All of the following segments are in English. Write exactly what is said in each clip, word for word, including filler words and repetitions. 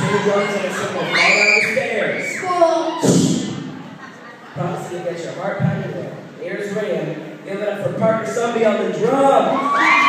the drums and it's going to fall down the stairs. Cool. Promise to get your heart pounding there. Ears ringing. Give it up for partner Sundby on the drums.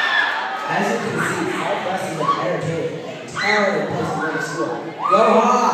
As you can see, all classes are entertaining and talented places in the school. Go hard!